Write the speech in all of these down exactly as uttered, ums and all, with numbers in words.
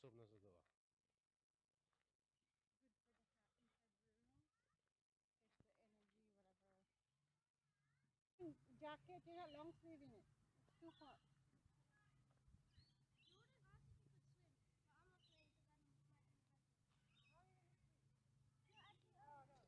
Kusog na sa doa. Good for the sa inside room. Takes the energy, whatever. Jacket, you're not long sleeving it. It's too hot. You would have asked if you could swim, but I'm not swimming because I'm not in the country. How are you gonna swim? No, actually, oh no.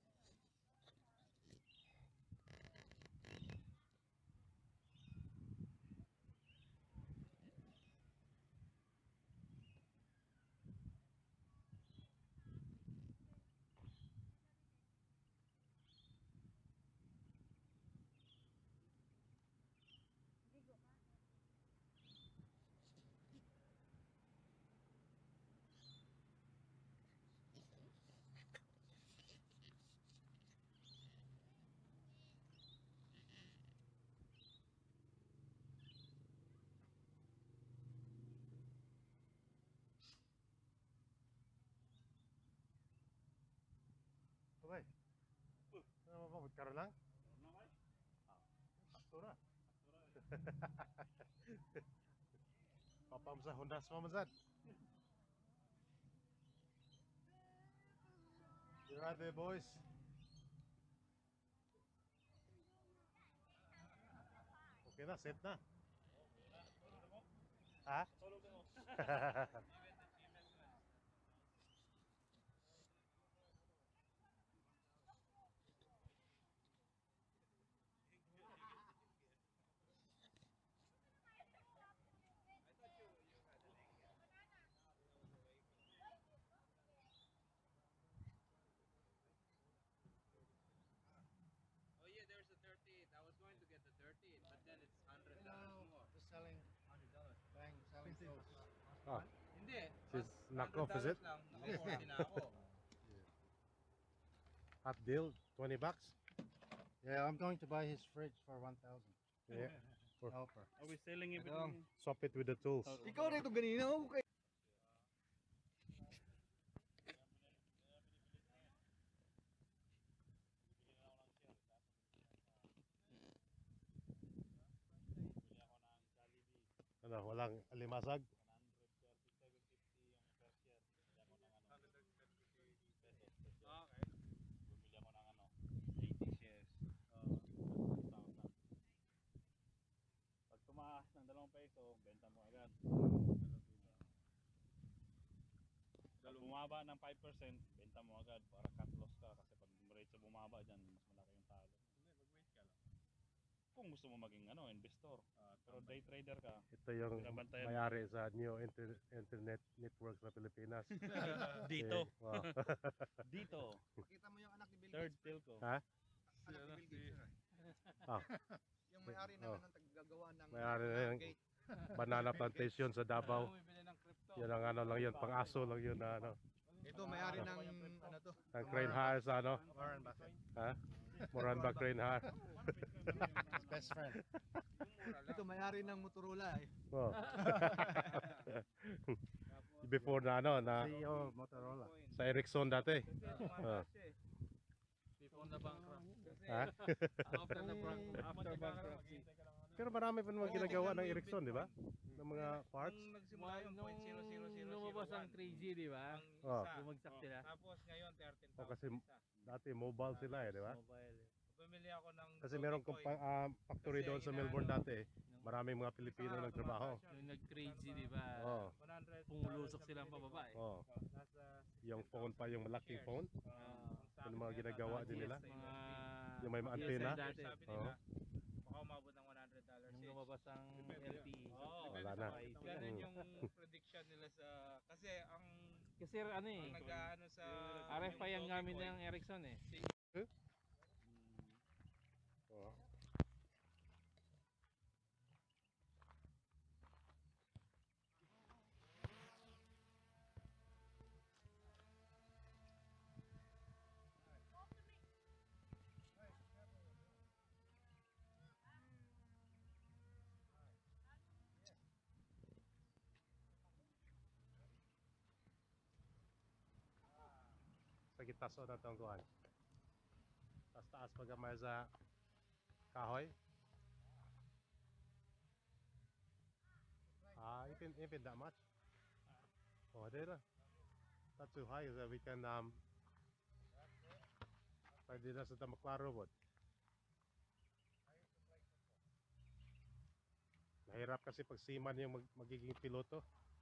Ligo ka. Abay. Ano ba magkaroon lang? Karena bay? Astura. Astura. Papam sa Honda semua mazad. You right there, boys? Okay na, set na. Ha? Solo din mo. Oh yeah, there's a thirty-eight. I was going to get the thirty-eight, but then it's hundred dollars more. Just selling hundred dollars. Bang, selling clothes. Ah, Hindi. This mas knockoff, is it? one hundred dollars lang, naka-forty na ako. hot deal, twenty bucks. Yeah, I'm going to buy his fridge for one thousand. Yeah. For, Helper. Are we selling Ano? everything? swap it with the tools. Ikaw na ito ganina, okay. Ano, walang alimasag. Okay. Bumili ako ng ano, eighty shares. Uh, one thousand. Pag tumaas ng dalawang peso, benta mo agad. Pag bumaba ng five percent, benta mo agad para cut loss ka kasi pag rate sa bumaba dyan, mas malaki yung talo. Hindi, mag-wait ka lang. Kung gusto mo maging ano, investor. Pero day trader ka, Ito yung Binabantayan. mayari sa new inter- internet network sa Pilipinas. dito, Eh, wow. dito, Pakita mo yung anak ni Bill third Gates. telco. Ha? Anak ni Bill Gates. Ah, Yung may-ari Oh. naman ng taggagawa ng May-ari na mga yung- gate. banana plantation sa Davao. Bumibili ng crypto. Yan ang ano lang yun, pang-aso lang yun na ano. Ito may-ari ng ano to? Ang crane hire sa ano. Warren Buffett. Ha? Moranba crane hire. His best friend. Ito may-ari ng Motorola eh. Oh. Before na ano, na C E O Motorola. sa Ericsson dati. Oh. Before the bankrupt. Ha? After the bankrupt. After bankruptcy. Pero marami pa naman ginagawa ng Ericsson, di ba? Ng mga parts. Nung nagsimula yung Nung point zero zero zero lumabas ang three G, di ba? ang Oh. isa. Bumagsak sila. Tapos ngayon thirteen O thousand kasi isa. dati mobile sila eh, di ba? Mobile. eh. Bumili ako ng Kasi meron kong pa- ah, factory Kasi doon sa inaano- Melbourne dati. Maraming mga Pilipino nagtrabaho. Yung nag-three G, di ba? Oh. one hundred Pumulusok silang pababa eh. Oh. nasa Yung phone pa, yung malaking phone. Ah, Yung mga ginagawa din nila. mga Yung may G S M antena. dati. sabi Oo. nila baka umabot ng one hundred dollars Nung each. lumabas ang L T E. Oo, Wala na. ganun Mm. yung prediction nila sa kasi ang Kasi ano eh, ang nag-aano sa R F I ang yung gamit Dogecoin, ng Ericsson eh. Oh. Sa gitaso na itong kuhan. Taas taas pa gamay sa kahoy. Ah, ipin, ipin that much? Oh, there na. Not too high so we can um pwede na sa Tamaklaro po. Mahirap kasi pag seaman yung mag magiging piloto.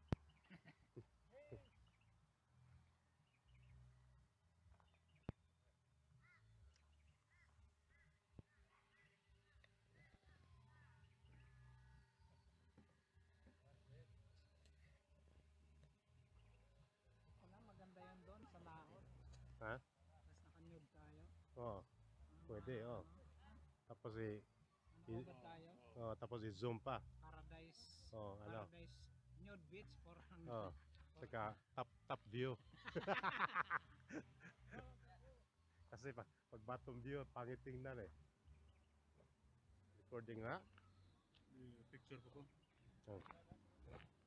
Wala, maganda yan doon sa laot. Ha? Tapos naka-nude tayo. Oh, pwede oh. Tapos i, i Nanood tayo. oh, tapos i-zoom pa. Paradise. Oh, ano? Paradise nude beach for Oh, saka top top view. Kasi pag, pag bottom view, pangit tingnan eh. Recording na? Picture ko po. Oh.